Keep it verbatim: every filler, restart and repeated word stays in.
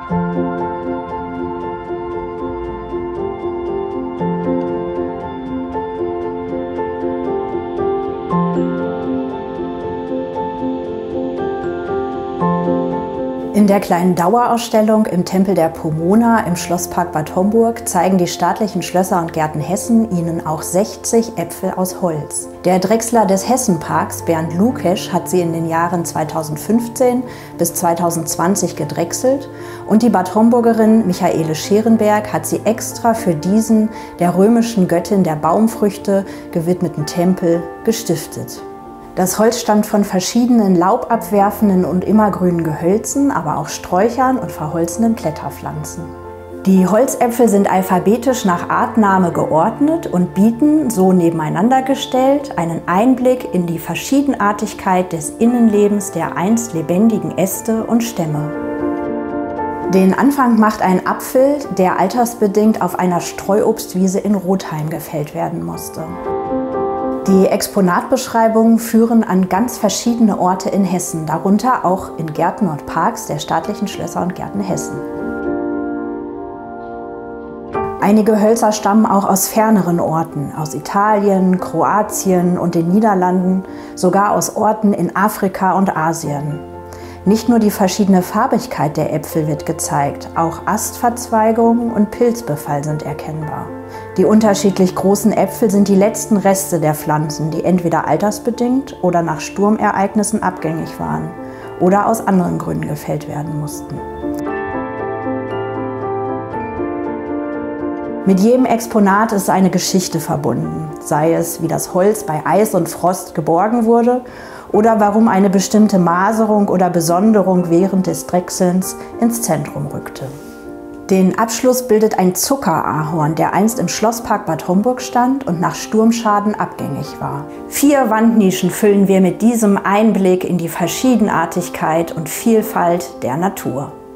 In der kleinen Dauerausstellung im Tempel der Pomona im Schlosspark Bad Homburg zeigen die staatlichen Schlösser und Gärten Hessen Ihnen auch sechzig Äpfel aus Holz. Der Drechsler des Hessenparks, Bernd Lukesch, hat sie in den Jahren zweitausendfünfzehn bis zweitausendzwanzig gedrechselt und die Bad Homburgerin Michaele Scherenberg hat sie extra für diesen, der römischen Göttin der Baumfrüchte, gewidmeten Tempel gestiftet. Das Holz stammt von verschiedenen laubabwerfenden und immergrünen Gehölzen, aber auch Sträuchern und verholzenden Kletterpflanzen. Die Holzäpfel sind alphabetisch nach Artname geordnet und bieten, so nebeneinander gestellt, einen Einblick in die Verschiedenartigkeit des Innenlebens der einst lebendigen Äste und Stämme. Den Anfang macht ein Apfel, der altersbedingt auf einer Streuobstwiese in Rotheim gefällt werden musste. Die Exponatbeschreibungen führen an ganz verschiedene Orte in Hessen, darunter auch in Gärten und Parks der staatlichen Schlösser und Gärten Hessen. Einige Hölzer stammen auch aus ferneren Orten, aus Italien, Kroatien und den Niederlanden, sogar aus Orten in Afrika und Asien. Nicht nur die verschiedene Farbigkeit der Äpfel wird gezeigt, auch Astverzweigungen und Pilzbefall sind erkennbar. Die unterschiedlich großen Äpfel sind die letzten Reste der Pflanzen, die entweder altersbedingt oder nach Sturmereignissen abgängig waren oder aus anderen Gründen gefällt werden mussten. Mit jedem Exponat ist eine Geschichte verbunden, sei es, wie das Holz bei Eis und Frost geborgen wurde oder warum eine bestimmte Maserung oder Besonderung während des Drechselns ins Zentrum rückte. Den Abschluss bildet ein Zuckerahorn, der einst im Schlosspark Bad Homburg stand und nach Sturmschaden abgängig war. Vier Wandnischen füllen wir mit diesem Einblick in die Verschiedenartigkeit und Vielfalt der Natur.